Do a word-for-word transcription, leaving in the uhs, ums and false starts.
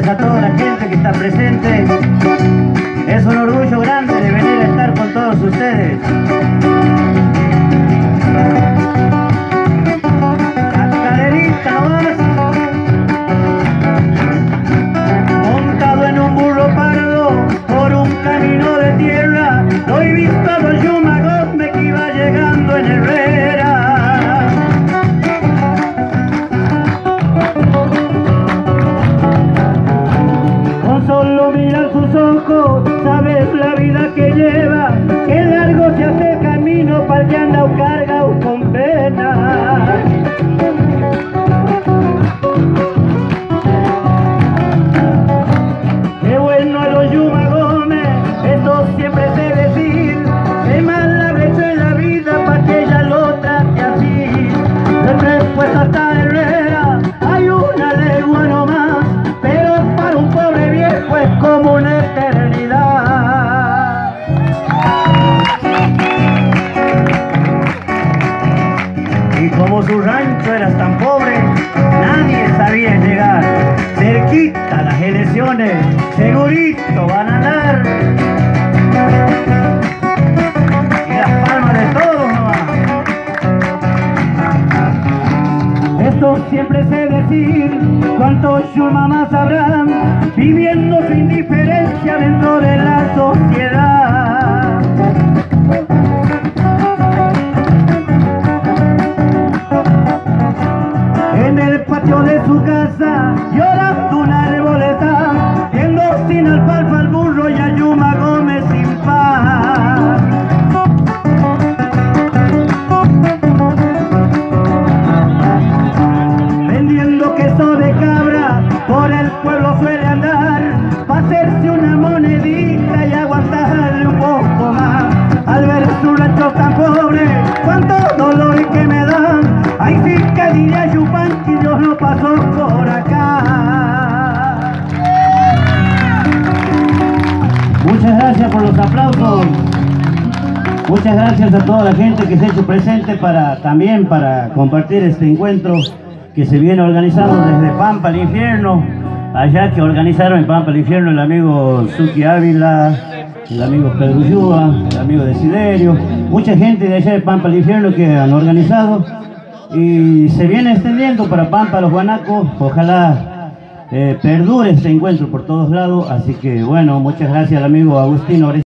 gracias a toda la gente que está presente. Es un orgullo grande de venir a estar con todos ustedes. La caderita nomás. Montado en un burro pardo por un camino de tierra, lo he visto a Don Yuma Gómez que iba llegando en Herrera. Solo mirar sus ojos, sabes la vida que lleva, que largo se hace camino para el que anda o carga o con pena. Qué bueno a los Yuma Gómez, esto siempre sé decir, que más la brecha en la vida para que ella lo trate así. De Tres Puestos hasta Herrera hay una legua nomás, pero para un pobre viejo es como una eternidad. Y como su rancho era tan pobre, nadie sabía llegar. Cerquita las elecciones, segurito van a dar. Y las palmas de todos nomás. Esto siempre sé decir, cuántos Yuma más habrán, viviendo su indiferencia dentro de la sociedad. En el patio de su casa, llorando un arboleta, viendo sin alfalfa al burro y a Yuma Gómez sin paz. Vendiendo queso de cabra, por el pueblo suele andar, pa' hacerse una monedita y aguantarle un poco más. Al ver su rancho tan pobre, cuánto dolor que me dan, ay sí que diría Yupan que Dios no pasó por acá. Muchas gracias por los aplausos. Muchas gracias a toda la gente que se ha hecho presente para también para compartir este encuentro que se viene organizando desde Pampa al Infierno, allá que organizaron en Pampa al Infierno el amigo Suki Ávila, el amigo Pedro Ullúa, el amigo Desiderio, mucha gente de allá de Pampa al Infierno que han organizado y se viene extendiendo para Pampa, los Guanacos. Ojalá eh, perdure este encuentro por todos lados, así que bueno, muchas gracias al amigo Agustino.